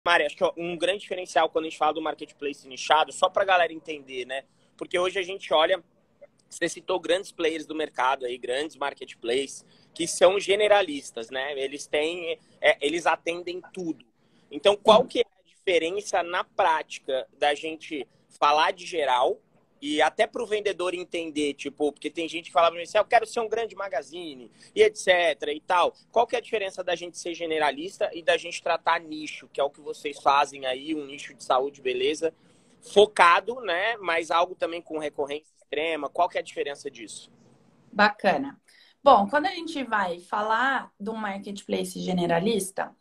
Mari, acho que um grande diferencial quando a gente fala do marketplace nichado, só para a galera entender, né? Porque hoje a gente olha, você citou grandes players do mercado aí, grandes marketplaces, que são generalistas, né? Eles atendem tudo. Então, qual Sim. que é a diferença na prática da gente falar de geral e até para o vendedor entender, tipo, porque tem gente que fala para mim assim, eu quero ser um grande magazine e etc e tal. Qual que é a diferença da gente ser generalista e da gente tratar nicho, que é o que vocês fazem aí, um nicho de saúde e beleza, focado, né? Mas algo também com recorrência extrema. Qual que é a diferença disso? Bacana. Bom, quando a gente vai falar do marketplace generalista,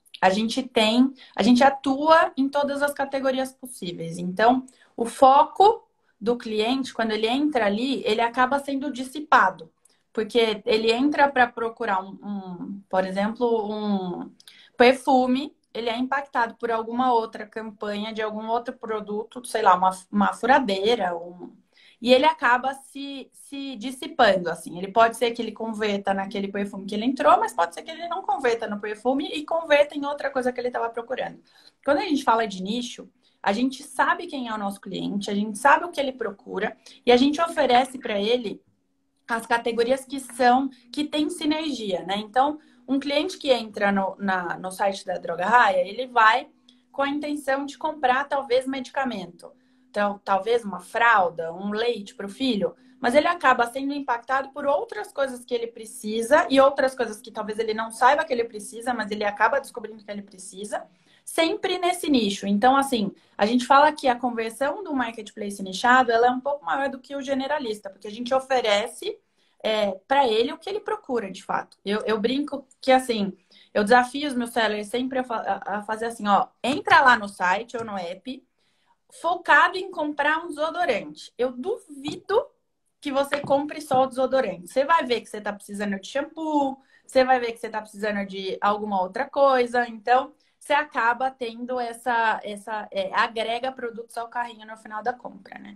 a gente atua em todas as categorias possíveis. Então, o foco do cliente, quando ele entra ali, ele acaba sendo dissipado, porque ele entra para procurar por exemplo, um perfume, ele é impactado por alguma outra campanha de algum outro produto, sei lá, uma furadeira, e ele acaba se dissipando, assim. Ele pode ser que ele converta naquele perfume que ele entrou, mas pode ser que ele não converta no perfume e converta em outra coisa que ele estava procurando. Quando a gente fala de nicho, a gente sabe quem é o nosso cliente, a gente sabe o que ele procura e a gente oferece para ele as categorias que têm sinergia, né? Então, um cliente que entra no site da Droga Raia, ele vai com a intenção de comprar talvez medicamento. Então, talvez uma fralda, um leite para o filho, mas ele acaba sendo impactado por outras coisas que ele precisa e outras coisas que talvez ele não saiba que ele precisa, mas ele acaba descobrindo que ele precisa, sempre nesse nicho. Então, assim, a gente fala que a conversão do marketplace nichado ela é um pouco maior do que o generalista, porque a gente oferece para ele o que ele procura, de fato. Eu brinco que, assim, eu desafio os meus sellers sempre a fazer assim, ó, entra lá no site ou no app, focado em comprar um desodorante. Eu duvido que você compre só o desodorante. Você vai ver que você está precisando de shampoo, você vai ver que você está precisando de alguma outra coisa. Então, você acaba tendo agrega produtos ao carrinho no final da compra, né?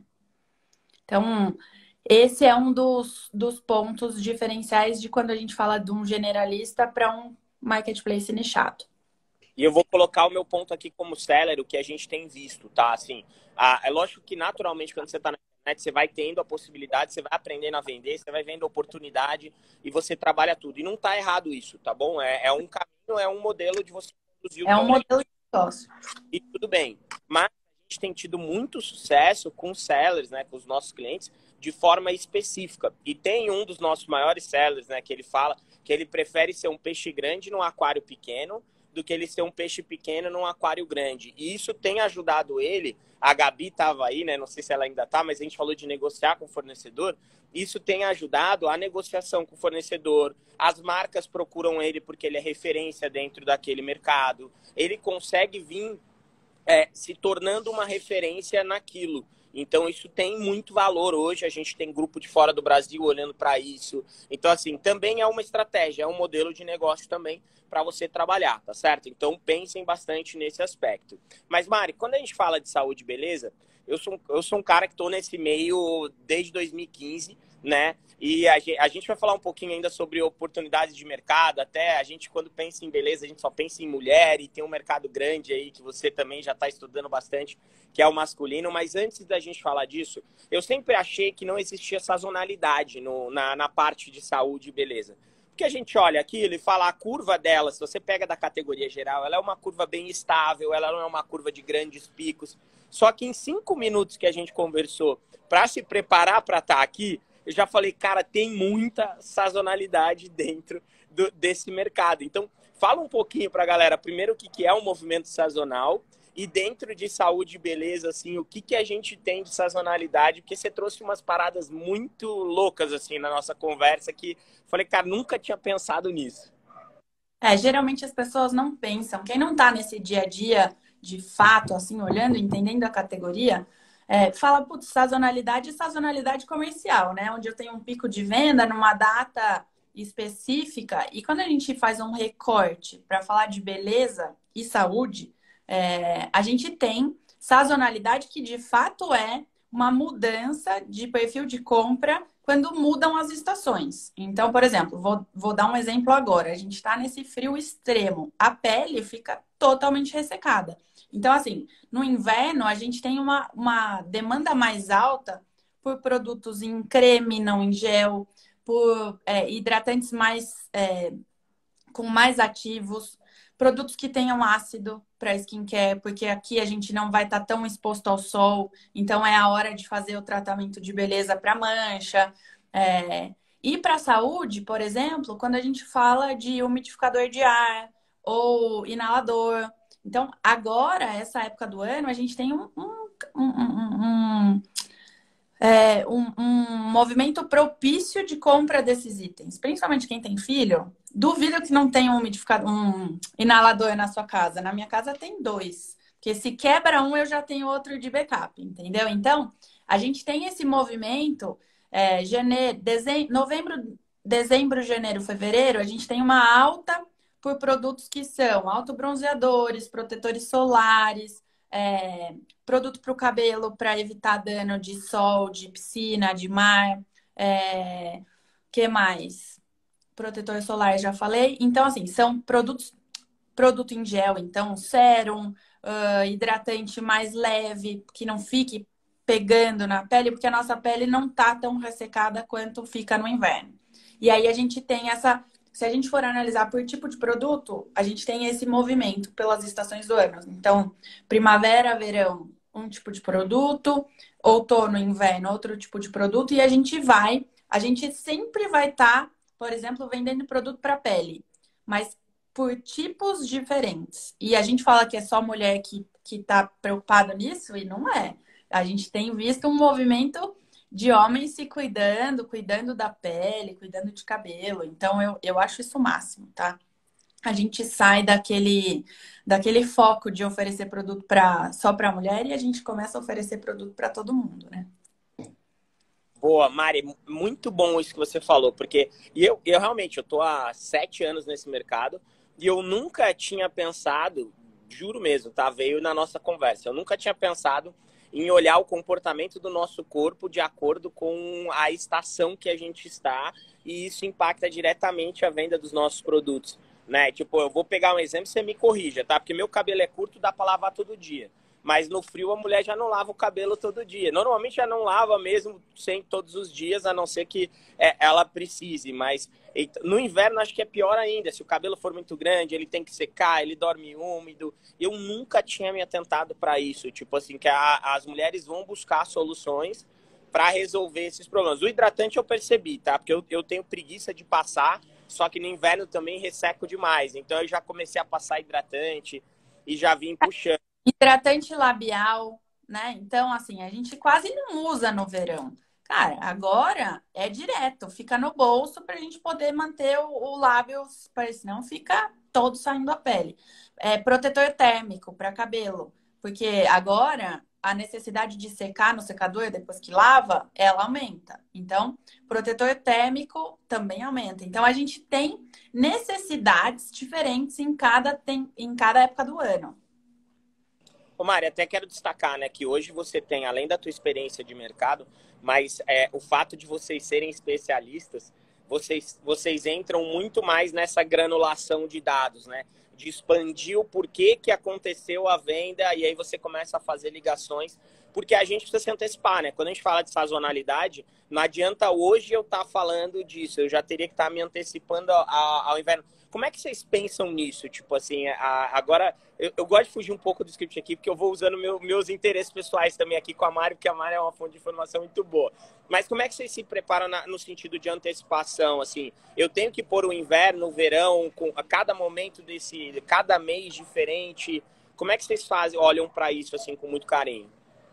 Então, esse é um dos pontos diferenciais de quando a gente fala de um generalista para um marketplace nichado. E eu vou colocar o meu ponto aqui como seller, o que a gente tem visto, tá? Assim, é lógico que naturalmente quando você está na internet, você vai tendo a possibilidade, você vai aprendendo a vender, você vai vendo a oportunidade e você trabalha tudo. E não tá errado isso, tá bom? É um caminho, é um modelo de você conduzir o É teu um negócio modelo de negócio. e tudo bem. Mas a gente tem tido muito sucesso com sellers, né, com os nossos clientes, de forma específica. E tem um dos nossos maiores sellers, né, que ele fala que ele prefere ser um peixe grande num aquário pequeno do que ele ser um peixe pequeno num aquário grande. E isso tem ajudado ele. A Gabi estava aí, né? Não sei se ela ainda está, mas a gente falou de negociar com o fornecedor. Isso tem ajudado a negociação com o fornecedor. As marcas procuram ele porque ele é referência dentro daquele mercado. Ele consegue vir se tornando uma referência naquilo. Então, isso tem muito valor hoje. A gente tem grupo de fora do Brasil olhando para isso. Então, assim, também é uma estratégia, é um modelo de negócio também para você trabalhar, tá certo? Então, pensem bastante nesse aspecto. Mas, Mari, quando a gente fala de saúde e beleza, eu sou um cara que estou nesse meio desde 2015, né? E a gente vai falar um pouquinho ainda sobre oportunidades de mercado. Até a gente, quando pensa em beleza, a gente só pensa em mulher e tem um mercado grande aí que você também já está estudando bastante, que é o masculino. Mas antes da gente falar disso, eu sempre achei que não existia sazonalidade na parte de saúde e beleza. Porque a gente olha aqui, ele fala a curva dela, se você pega da categoria geral, ela é uma curva bem estável, ela não é uma curva de grandes picos. Só que em 5 minutos que a gente conversou para se preparar para estar aqui, eu já falei, cara, tem muita sazonalidade dentro desse mercado. Então, fala um pouquinho para a galera, primeiro, o que é um movimento sazonal e dentro de saúde e beleza, assim, o que a gente tem de sazonalidade, porque você trouxe umas paradas muito loucas, assim, na nossa conversa, que falei, cara, nunca tinha pensado nisso. Geralmente as pessoas não pensam. Quem não está nesse dia a dia, de fato, assim, olhando, entendendo a categoria, fala, putz, sazonalidade e sazonalidade comercial, né? Onde eu tenho um pico de venda numa data específica. E quando a gente faz um recorte para falar de beleza e saúde, a gente tem sazonalidade que de fato é uma mudança de perfil de compra quando mudam as estações. Então, por exemplo, vou dar um exemplo agora. A gente está nesse frio extremo. A pele fica totalmente ressecada. Então, assim, no inverno, a gente tem uma demanda mais alta por produtos em creme, não em gel, por hidratantes mais com mais ativos, produtos que tenham ácido para skincare, porque aqui a gente não vai estar tão exposto ao sol, então é a hora de fazer o tratamento de beleza para mancha. E para a saúde, por exemplo, quando a gente fala de umidificador de ar ou inalador. Então, agora, essa época do ano, a gente tem um, um movimento propício de compra desses itens. Principalmente quem tem filho, duvido que não tenha um umidificador, um inalador na sua casa. Na minha casa tem dois. Porque se quebra um, eu já tenho outro de backup, entendeu? Então, a gente tem esse movimento, novembro, dezembro, janeiro, fevereiro, a gente tem uma alta por produtos que são autobronzeadores, protetores solares, produto para o cabelo para evitar dano de sol, de piscina, de mar. Que mais? Protetor solar, já falei. Então, assim, são produto em gel, então, sérum, hidratante mais leve, que não fique pegando na pele, porque a nossa pele não tá tão ressecada quanto fica no inverno. E aí a gente tem se a gente for analisar por tipo de produto, a gente tem esse movimento pelas estações do ano. Então, primavera, verão, um tipo de produto, outono, inverno, outro tipo de produto, e a gente sempre vai estar, por exemplo, vendendo produto para pele, mas por tipos diferentes. E a gente fala que é só mulher que tá preocupada nisso, e não é. A gente tem visto um movimento de homens se cuidando da pele, cuidando de cabelo. Então, eu acho isso o máximo, tá? A gente sai daquele foco de oferecer produto só para mulher e a gente começa a oferecer produto para todo mundo, né? Boa, Mari, muito bom isso que você falou, porque eu realmente, eu tô há 7 anos nesse mercado e eu nunca tinha pensado, juro mesmo, tá? Veio na nossa conversa, eu nunca tinha pensado em olhar o comportamento do nosso corpo de acordo com a estação que a gente está, e isso impacta diretamente a venda dos nossos produtos, né? Tipo, eu vou pegar um exemplo, você me corrija, tá? Porque meu cabelo é curto, dá para lavar todo dia. Mas no frio a mulher já não lava o cabelo todo dia. Normalmente já não lava mesmo sem todos os dias, a não ser que ela precise. Mas no inverno acho que é pior ainda. Se o cabelo for muito grande, ele tem que secar, ele dorme úmido. Eu nunca tinha me atentado para isso. Tipo assim, que as mulheres vão buscar soluções para resolver esses problemas. O hidratante eu percebi, tá? Porque eu tenho preguiça de passar, só que no inverno também resseco demais. Então eu já comecei a passar hidratante e já vim puxando. Hidratante labial, né? Então, assim, a gente quase não usa no verão. Cara, agora é direto, fica no bolso para a gente poder manter o lábio, para senão fica todo saindo a pele. Protetor térmico para cabelo, porque agora a necessidade de secar no secador depois que lava, ela aumenta. Então, protetor térmico também aumenta. Então, a gente tem necessidades diferentes em cada época do ano. Ô, Mari, até quero destacar, né, que hoje você tem, além da tua experiência de mercado, mas o fato de vocês serem especialistas, vocês entram muito mais nessa granulação de dados, né? De expandir o porquê que aconteceu a venda e aí você começa a fazer ligações, porque a gente precisa se antecipar, né? Quando a gente fala de sazonalidade, não adianta hoje eu estar falando disso, eu já teria que estar me antecipando ao inverno. Como é que vocês pensam nisso? Tipo assim, agora eu gosto de fugir um pouco do script aqui, porque eu vou usando meus interesses pessoais também aqui com a Mari, porque a Mari é uma fonte de informação muito boa. Mas como é que vocês se preparam no sentido de antecipação? Assim, eu tenho que pôr o inverno, o verão, a cada momento cada mês diferente. Como é que vocês olham para isso assim com muito carinho?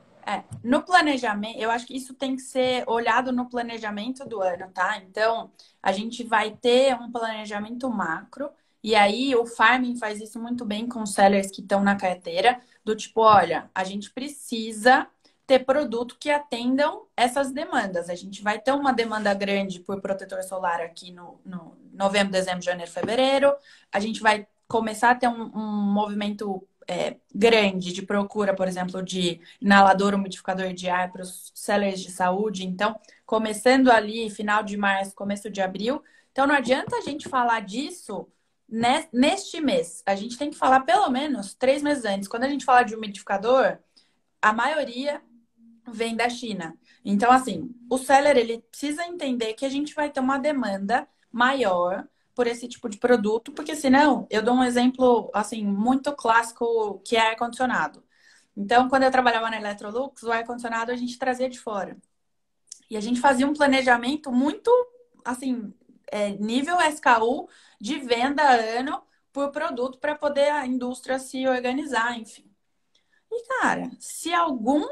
No planejamento, eu acho que isso tem que ser olhado no planejamento do ano, tá? Então, a gente vai ter um planejamento macro, e aí o farming faz isso muito bem com os sellers que estão na carteira, do tipo, olha, a gente precisa ter produto que atendam essas demandas. A gente vai ter uma demanda grande por protetor solar aqui no novembro, dezembro, janeiro, fevereiro. A gente vai começar a ter um movimento grande de procura, por exemplo, de inalador umidificador de ar para os sellers de saúde. Então, começando ali, final de março, começo de abril. Então, não adianta a gente falar disso neste mês, a gente tem que falar pelo menos 3 meses antes. Quando a gente fala de umidificador, a maioria vem da China. Então, assim, o seller, ele precisa entender que a gente vai ter uma demanda maior por esse tipo de produto, porque senão, eu dou um exemplo, assim, muito clássico, que é ar-condicionado. Então, quando eu trabalhava na Electrolux, o ar-condicionado a gente trazia de fora. E a gente fazia um planejamento muito, assim, nível SKU de venda ano por produto para poder a indústria se organizar, enfim. E, cara, se algum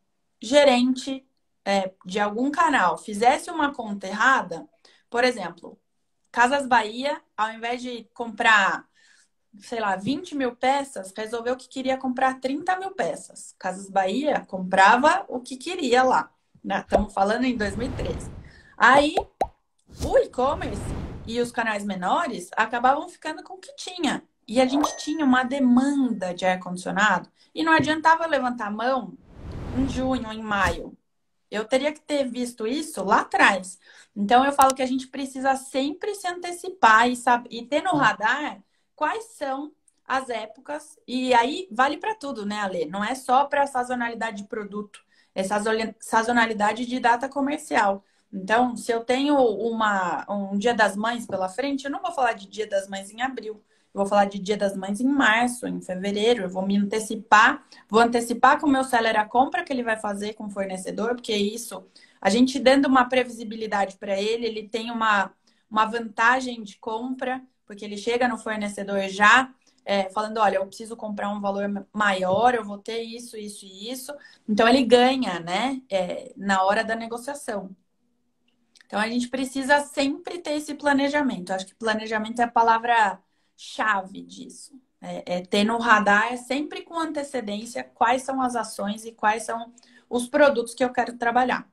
gerente de algum canal fizesse uma conta errada, por exemplo, Casas Bahia, ao invés de comprar, sei lá, 20 mil peças, resolveu que queria comprar 30 mil peças. Casas Bahia comprava o que queria lá, né? Estamos falando em 2013. Aí, o e-commerce e os canais menores acabavam ficando com o que tinha. E a gente tinha uma demanda de ar-condicionado e não adiantava levantar a mão em junho, em maio. Eu teria que ter visto isso lá atrás. Então, eu falo que a gente precisa sempre se antecipar e ter no radar quais são as épocas. E aí, vale para tudo, né, Ale? Não é só para sazonalidade de produto, é sazonalidade de data comercial. Então, se eu tenho um Dia das Mães pela frente, eu não vou falar de Dia das Mães em abril. Eu vou falar de Dia das Mães em março, em fevereiro. Eu vou me antecipar. Vou antecipar com o meu seller a compra que ele vai fazer com o fornecedor, porque isso, a gente dando uma previsibilidade para ele, ele tem uma vantagem de compra, porque ele chega no fornecedor já falando, olha, eu preciso comprar um valor maior, eu vou ter isso, isso e isso. Então, ele ganha, né, na hora da negociação. Então, a gente precisa sempre ter esse planejamento. Eu acho que planejamento é a palavra-chave disso. Ter no radar, sempre com antecedência, quais são as ações e quais são os produtos que eu quero trabalhar.